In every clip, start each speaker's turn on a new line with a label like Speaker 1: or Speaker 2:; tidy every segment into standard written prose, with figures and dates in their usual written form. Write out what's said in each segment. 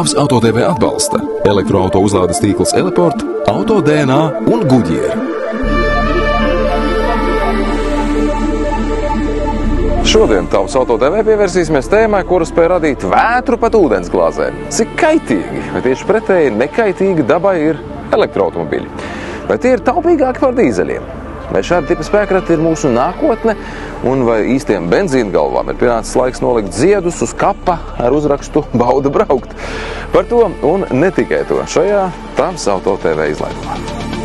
Speaker 1: Tavs AutoTV atbalsta elektroauto uzlādes tīkls Eleport, Auto DNA un Goodyear. Šodien Tavs AutoTV pievērsīsimies tēmai, kura spēj radīt vētru pat ūdensglāzē. Cik kaitīgi, vai tieši pretēji nekaitīgi dabai ir elektroautomobiļi? Vai tie ir taupīgāki par dīzeļiem? Vai šādi tipi spēkrati ir mūsu nākotne? Un vai īstiem benzīna galvām ir pienācis laiks nolikt ziedus uz kapa ar uzrakstu Bauda braukt? Par to un ne tikai to šajā Tavs AutoTV izlaidumā.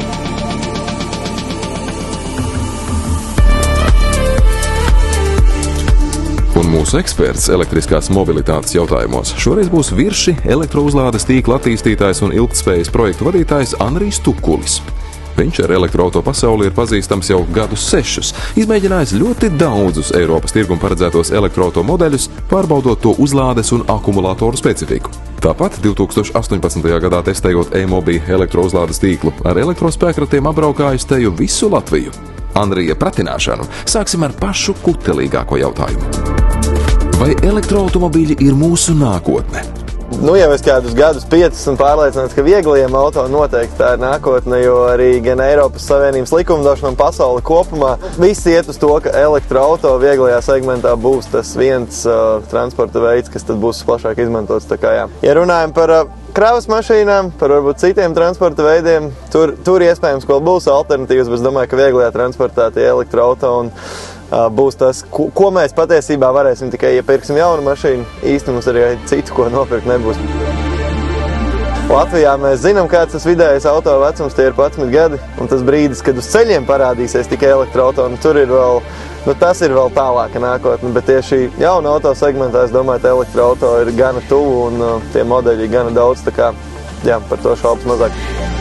Speaker 1: Un mūsu eksperts elektriskās mobilitātes jautājumos šoreiz būs Virši elektrouzlādes tīkla attīstītājs un ilgtspējas projektu vadītājs Andrijs Tukulis. Viņš ar elektroauto pasauli ir pazīstams jau gadus 6, izmēģinājis ļoti daudzus Eiropas tirgum paredzētos elektroauto modeļus, pārbaudot to uzlādes un akumulātoru specifiku. Tāpat 2018. gadā testējot e-mobi elektrouzlādes tīklu, ar elektrospēkratiem apbraukājis teju visu Latviju. Andrija pratināšanu sāksim ar pašu kutelīgāko jautājumu. Vai elektroautomobīļi ir mūsu nākotne?
Speaker 2: Jau es kādus gadus 5 esmu pārliecināts, ka vieglajiem auto noteikti tā ir nākotne, jo arī gan Eiropas Savienības likumdošana un pasauli kopumā viss iet uz to, ka elektroauto vieglajā segmentā būs tas viens transporta veids, kas tad būs plašāk izmantots. Ja runājam par kravas mašīnām, par varbūt citiem transporta veidiem, tur iespējams vēl būs alternatīvas, bet es domāju, ka vieglajā transportā tie elektroauto un būs tas, ko mēs patiesībā varēsim tikai, ja pirksim jaunu mašīnu. Īsti mums arī citu, ko nopirkt nebūs. Latvijā mēs zinām, kāds tas vidējais auto vecums, tie ir 11 gadi, un tas brīdis, kad uz ceļiem parādīsies tikai elektroauto, un tur ir vēl, tas ir vēl tālāka nākotne, bet tieši jauna auto segmentā, es domāju, ka elektroauto ir gana tuvu, un tie modeļi ir gana daudz, tā kā, par to šaubas mazāk.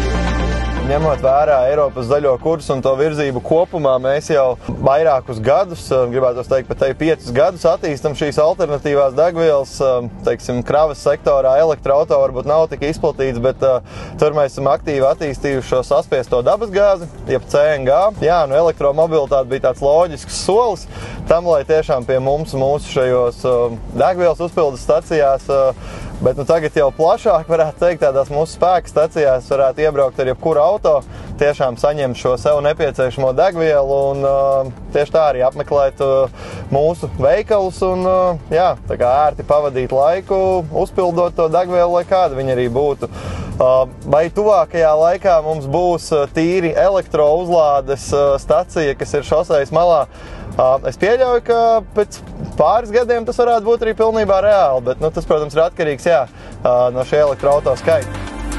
Speaker 2: Ņemot vērā Eiropas zaļo kursu un to virzību kopumā, mēs jau vairākus gadus, gribētu teikt, pat 5 gadus attīstam šīs alternatīvās degvielas, kravas sektorā. Elektroauto varbūt nav tik izplatīts, bet tur mēs esam aktīvi attīstījuši šo saspiesto dabasgāzi, jeb CNG. Elektromobilitāte bija tāds loģisks solis tam, lai tiešām pie mums mūsu šajos degvielas uzpildes stacijās, bet tagad jau plašāk varētu teikt, tādās mūsu spēka stacijās varētu iebraukt ar jebkuru auto, tiešām saņemt šo sev nepieciešamo degvielu un tieši tā arī apmeklēt mūsu veikalus un tā kā ērti pavadīt laiku, uzpildot to degvielu, lai kāda viņa arī būtu. Vai tuvākajā laikā mums būs tīri elektrouzlādes stacija, kas ir šosejas malā? Es pieļauju, ka pēc pāris gadiem tas varētu būt arī pilnībā reāli, bet tas, protams, ir atkarīgs no šī elektroauto skaita.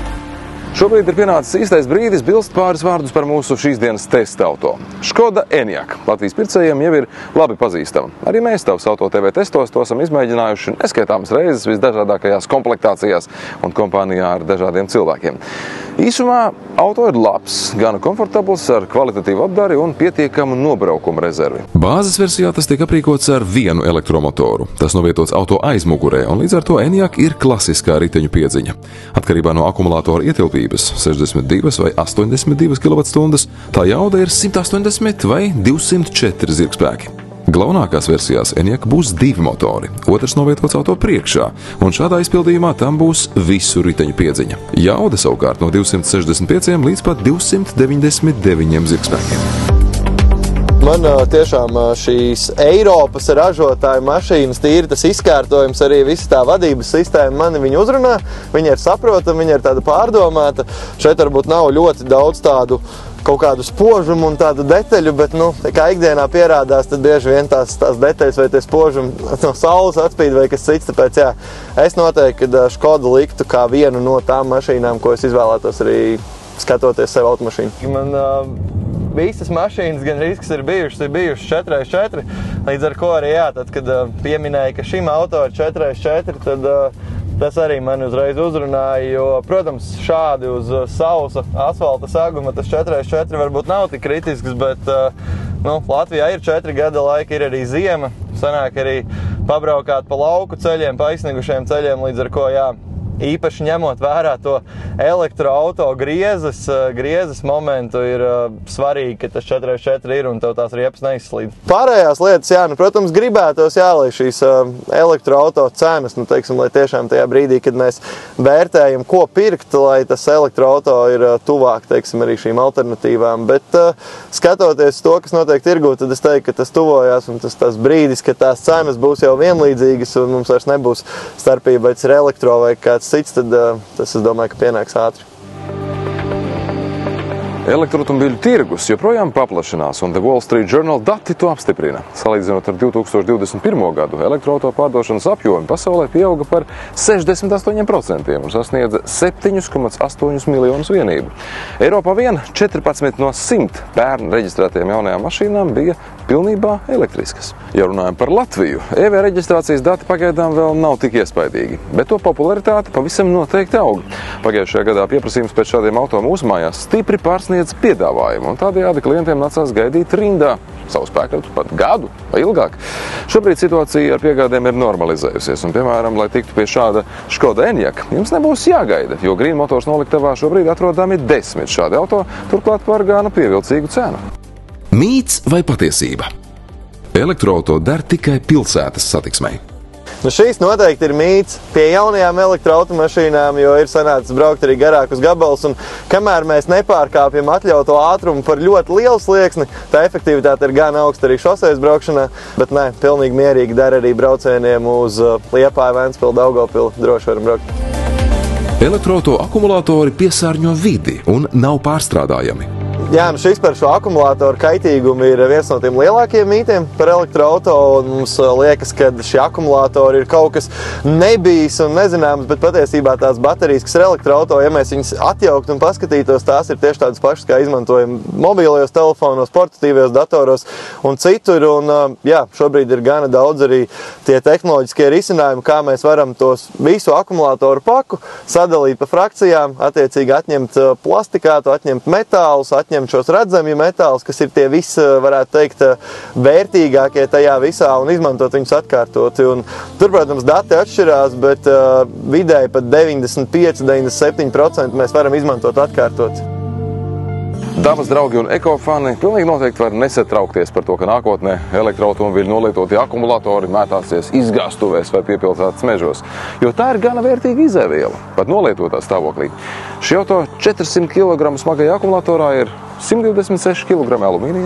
Speaker 1: Šobrīd ir pienācis īstais brīdis bilst pāris vārdus par mūsu šīs dienas testa auto. Škoda Enyaq Latvijas pircējiem jau ir labi pazīstama. Arī mēs Tavs AutoTV testos to esam izmēģinājuši neskaitāmas reizes visdažādākajās komplektācijās un kompānijā ar dažādiem cilvēkiem. Īsumā auto ir labs, gana komfortabls, ar kvalitatīvu apdari un pietiekamu nobraukumu rezervi. Bāzes versijā tas tiek aprīkots ar vienu elektromotoru. Tas novietots auto aizmugurē, un līdz ar to Enyaq ir klasiskā riteņu piedziņa. Atkarībā no akumulātora ietilpības 62 vai 82 kWh, tā jauda ir 180 vai 204 zirgspēki. Galvenākās versijās Enyaq būs 2 motori, otrs novietots auto priekšā, un šādā izpildījumā tam būs visu riteņu piedziņa. Jauda savukārt no 265 līdz pat 299 zirgspēkiem.
Speaker 2: Man tiešām šīs Eiropas ražotāju mašīnas, tīri tas izkārtojums, arī visa tā vadības sistēma mani viņu uzrunā. Viņa ir saprotama, viņa ir tāda pārdomāta. Šeit varbūt nav ļoti daudz tādu kaut kādu spožumu un tādu detaļu, bet, kā ikdienā pierādās, tad bieži vien tās detaļas vai tie spožumi no saules atspīd vai kas cits, tāpēc, es noteikti, ka Škodu liktu kā vienu no tām mašīnām, ko es izvēlētos arī skatoties sev automašīnu. Man visas mašīnas gan arī, kas ir bijušas 4x4, līdz ar ko arī, tad, kad pieminēja, ka šim auto ir 4x4, tad tas arī mani uzreiz uzrunāja, jo, protams, šādi uz sausa asfalta saguma tas 4x4 varbūt nav tik kritisks, bet Latvijā ir 4 gada laika, ir arī ziema, sanāk arī pabraukāt pa lauku ceļiem, pa aizsniegušiem ceļiem, līdz ar ko, īpaši ņemot vērā to elektroauto griezes momentu, ir svarīgi, ka tas 4x4 ir un tev tās riepas neizslīd. Pārējās lietas, jā, protams, gribētos, lai šīs elektroauto cenas, teiksim, lai tiešām tajā brīdī, kad mēs vērtējam, ko pirkt, lai tas elektroauto ir tuvāk, teiksim, arī šīm alternatīvām. Bet skatoties to, kas notiek tirgū, tad es teiktu, ka tas tuvojās un tas brīdis, ka tās cenas būs jau vienlīdzīgas un mums vairs nebūs starpība, vai tas ir elektro vai kāds cits, tad tas, es domāju, ka pienāks ātri.
Speaker 1: Elektroautomobiļu tirgus joprojām paplašinās, un The Wall Street Journal dati to apstiprina. Salīdzinot ar 2021. gadu, elektroauto pārdošanas apjomi pasaulē pieauga par 68% un sasniedza 7,8 miljonus vienību. Eiropā vien 14 no 100 pērn reģistrētajām jaunajām mašīnām bija pilnībā elektriskas. Ja runājam par Latviju, EV reģistrācijas dati pagaidām vēl nav tik iespaidīgi, bet to popularitāte pavisam noteikti aug. Pagājušajā gadā pieprasījums pēc šādiem auto mūsu mājās stipri pārsniedz piedāvājumu, un tādējādi klientiem nācās gaidīt rindā savu spēkratu pat gadu vai ilgāk. Šobrīd situācija ar piegādēm ir normalizējusies, un, piemēram, lai tiktu pie šāda Škoda Enyaq, jums nebūs jāgaida, jo Green Motors noliktavā šobrīd atrodami 10 šādi auto, turklāt par gana pievilcīgu cenu.
Speaker 3: Mīts vai patiesība? Elektroauto der tikai pilsētas satiksmei.
Speaker 2: Šīs noteikti ir mīts pie jaunajām elektroautomašīnām, jo ir sanācis braukt arī garākus gabalus, un kamēr mēs nepārkāpjam atļauto ātrumu par ļoti lielu slieksni, tā efektivitāte ir gan augsta arī šosejas braukšanā, bet nē, pilnīgi mierīgi der arī braucieniem uz Liepāju, Ventspili, Daugavpili, droši varam braukt.
Speaker 3: Elektroauto akumulātori piesārņo vidi un nav pārstrādājami.
Speaker 2: Jā, šis par šo akumulātoru kaitīgumu ir viens no tiem lielākiem mītiem par elektroauto, un mums liekas, ka šie akumulātori ir kaut kas nebijis un nezināms, bet patiesībā tās baterijas, kas ir elektroauto, ja mēs viņas atjauktu un paskatītos, tās ir tieši tādas pašas, kā izmantojam mobilajos telefonos, portatīvajos datoros un citur, un jā, šobrīd ir gana daudz arī tie tehnoloģiskie risinājumi, kā mēs varam tos visu akumulātoru paku sadalīt pa frakcijām, attiecīgi atņemt plastikātu, atņemt metālus, atņemt šos redzamju metālus, kas ir tie visi, varētu teikt, vērtīgākie tajā visā un izmantot viņus atkārtoti. Un tur, protams, dati atšķirās, bet vidēji pat 95–97% mēs varam izmantot atkārtot.
Speaker 1: Dabas draugi un ekofani pilnīgi noteikti var nesatraukties par to, ka nākotnē elektroautomobiļu nolietotie akumulatori mētāsies izgāstuvēs vai piepilsētas mežos, jo tā ir gana vērtīga izēviela, pat nolietotā stāvoklī. Šī auto 400 kg smagajā akumulatorā ir 126 kg alumīnija,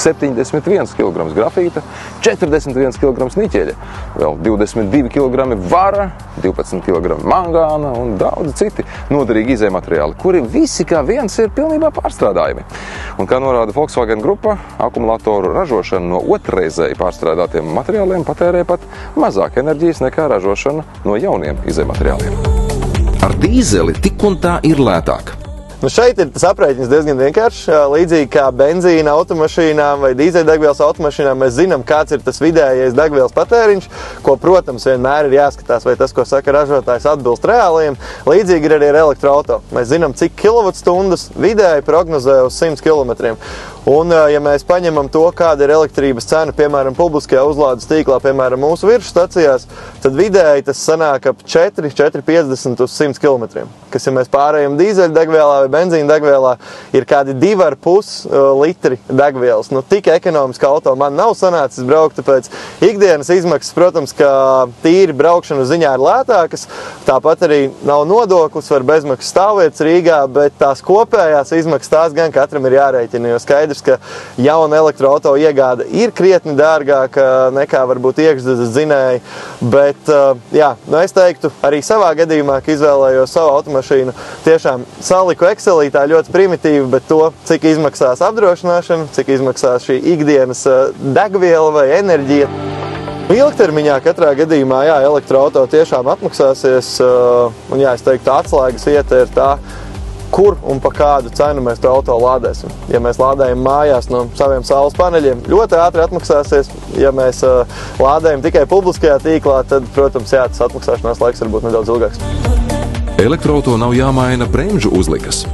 Speaker 1: 71 kg grafīta, 41 kg niķeļa, vēl 22 kg vara, 12 kg mangāna un daudzi citi noderīgi izējumateriāli, kuri visi kā viens ir pilnībā pārstrādājami. Un kā norāda Volkswagen grupa, akumulatoru ražošana no otrreizēji pārstrādātiem materiāliem patērē pat mazāk enerģijas nekā ražošana no jauniem izējumateriāliem.
Speaker 3: Ar dīzeli tik un tā ir lētāk.
Speaker 2: Šeit ir tas aprēķins diezgan vienkāršs. Līdzīgi kā benzīna automašīnām vai dīzeļdegvielas automašīnām, mēs zinām, kāds ir tas vidējais degvielas patēriņš, ko, protams, vienmēr ir jāskatās, vai tas, ko saka ražotājs, atbilst reāliem. Līdzīgi ir arī ar elektroauto. Mēs zinām, cik kilovatstundas vidēji prognozē uz 100 km. Un, ja mēs paņemam to, kāda ir elektrības cena, piemēram, publiskajā uzlādes tīklā, piemēram, mūsu virsstacijās, tad vidēji tas sanāk ap 4,50 uz 100 km. Kas, ja mēs pārējam dīzeļdegvielā vai benzīna degvielā, ir kādi 2,5 litri degvielas. Tik ekonomiski auto man nav sanācis braukt, tāpēc ikdienas izmaksas, protams, ka tīri braukšanu ziņā ir lētākas, tāpat arī nav nodoklis, var bezmaksas stāvvietas Rīgā, bet tās kopējās izmaksas tās gan katram ir jārēķina, jo skaidrs, ka jauna elektroauto iegāde ir krietni dārgāka nekā varbūt iekšzemes dzinēji, bet jā, es teiktu arī savā gadījumā, ka izvēlējos savu automašīnu, tiešām saliku Excelītā ļoti primitīvi, bet to, cik izmaksās apdrošināšana, cik izmaksās šī ikdienas degviela vai enerģija. Ilgtermiņā katrā gadījumā, jā, elektroauto tiešām atmaksāsies, un jā, es teiktu, atslēgas vieta ir tā, kur un pa kādu cenu mēs to auto lādēsim. Ja mēs lādējam mājās no saviem saules paneļiem, ļoti ātri atmaksāsies. Ja mēs lādējam tikai publiskajā tīklā, tad, protams, jā, tas atmaksāšanās laiks var būt nedaudz ilgāks.
Speaker 3: Elektroauto nav jāmaina bremžu uzlikas.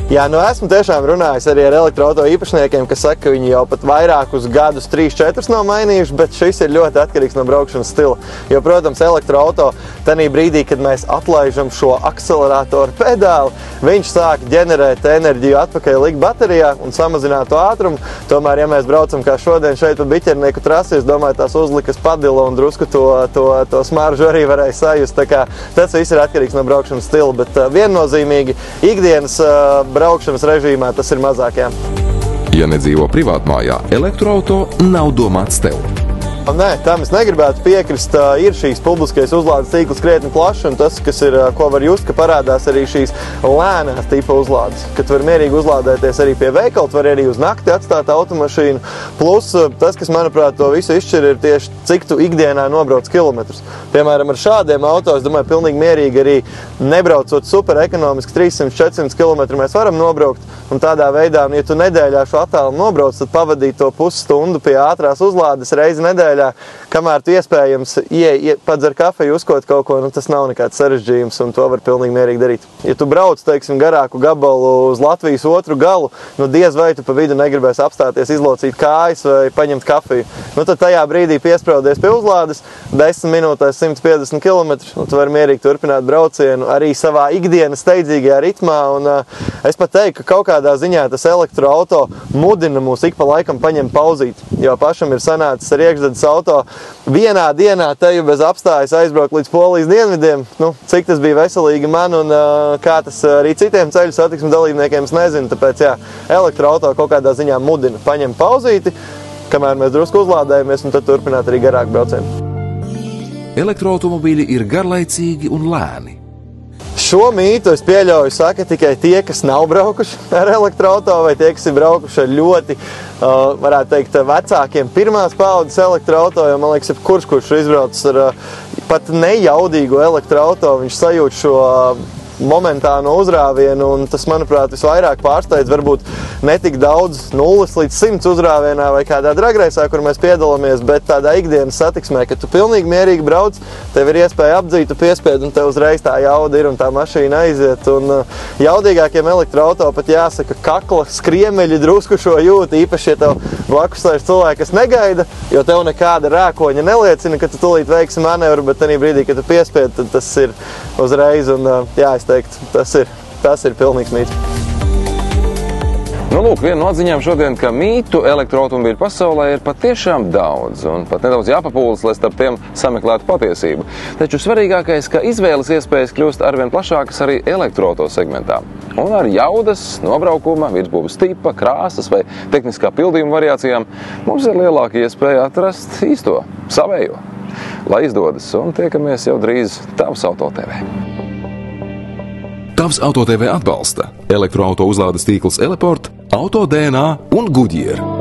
Speaker 2: Jā, nu esmu tiešām runājis arī ar elektroauto īpašniekiem, kas saka, ka viņi jau pat vairākus gadus, 3-4 nav mainījuši, bet šis ir ļoti atkarīgs no braukšanas stila. Jo, protams, elektroauto tanī brīdī, kad mēs atlaižam šo akceleratoru pedāli, viņš sāk ģenerēt enerģiju atpakaļ likt baterijā un samazināt to ātrumu. Tomēr, ja mēs braucam kā šodien šeit pa Biķernieku trasi, es domāju, tās uzlikas padila un drusku to smaržu arī varēja sajust. Tā kā tas viss ir atkarīgs no braukšanas stila, bet viennozīmīgi ikdienas braukšanas režīmā tas ir mazāk, jā.
Speaker 3: Ja nedzīvo privātmājā, elektroauto nav domāts tev.
Speaker 2: Nē, tam es negribētu piekrist. Ir šīs publiskais uzlādes tīkls krietni plašs, un tas, kas ir, ko var just, ka parādās arī šīs lēnās tipa uzlādes, kad var mierīgi uzlādēties arī pie veikala, var arī uz nakti atstāt automašīnu. Plus tas, kas, manuprāt, to visu izšķir, ir tieši cik tu ikdienā nobrauc kilometrus. Piemēram, ar šādiem auto, es domāju, pilnīgi mierīgi arī nebraucot super ekonomiski 300-400 km mēs varam nobraukt. Un tādā veidā, ja tu nedēļā šo attālumu nobrauc, tad pavadīt to pusstundu pie ātrās uzlādes reizi nedēļā, kamēr tu iespējams padzer kafeju, uzkot kaut ko, tas nav nekāds sarežģījums, un to var pilnīgi mierīgi darīt. Ja tu brauc, teiksim, garāku gabalu uz Latvijas otru galu, diez vai tu pa vidu negribēs apstāties, izlocīt kājas vai paņemt kafiju. Tad tajā brīdī piespraudies pie uzlādes, 10 minūtēs 150 km, un tu vari mierīgi turpināt braucienu arī savā ikdienas steidzīgajā ritmā, un es pat teiktu, ka kaut kādā ziņā tas elektroauto mudina mūs ik pa laikam paņemt pauzīt, jo pašam ir sanācis ar iekšzemes auto vienā dienā teju bez apstājas aizbraukt līdz Polijas dienvidiem. Cik tas bija veselīgi man un kā tas arī citiem ceļu satiksmes dalībniekiem, es nezinu, tāpēc jā, elektroauto kaut kādā ziņā mudina paņemt pauzīti, kamēr mēs drusku uzlādējamies un tad turpināt arī garāk braucienu.
Speaker 3: Elektroautomobīļi ir garlaicīgi un lēni.
Speaker 2: Šo mītu es pieļauju saka tikai tie, kas nav braukuši ar elektroauto vai tie, kas ir braukuši ar ļoti, varētu teikt, vecākiem pirmās paaudzes elektroauto, jo man liekas, kurš izbraucis ar pat nejaudīgu elektroauto, viņš sajūt šo momentāno uzrāvienu, un tas, manuprāt, visvairāk pārsteidz varbūt netik daudz 0 līdz 100 uzrāvienā vai kādā dragreisā, kur mēs piedalāmies, bet tādā ikdienas satiksmē, ka tu pilnīgi mierīgi brauc, tev ir iespēja apdzīt, tu piespied, un tev uzreiz tā jauda ir, un tā mašīna aiziet. Un jaudīgākiem elektroauto pat jāsaka, kakla skriemeļi drusku šo jūt, īpaši, ja tev blakus sēž cilvēki, kas negaida, jo tev nekāda rēkoņa neliecina, ka tu tūlīt veiksi manevru, bet tajā brīdī, kad tu piespied, tad tas ir uzreiz, un jā, es teiktu, tas ir pilnīgs mīts.
Speaker 1: Lūk, viena no atziņām šodien, ka mītu elektroautomobīļu pasaulē ir patiešām daudz, un pat nedaudz jāpapūlas, lai starp tiem sameklētu patiesību. Taču svarīgākais, ka izvēles iespējas kļūst arvien plašākas arī elektroauto segmentā. Un ar jaudas, nobraukuma, virsbūves tipa, krāsas vai tehniskā pildījuma variācijām mums ir lielāka iespēja atrast īsto, savējo. Lai izdodas, un tiekamies jau drīz Tavs Auto TV.
Speaker 3: Tavs Auto TV atbalsta elektroauto uzlādes tīkls Eleport, Auto DNA un Goodyear.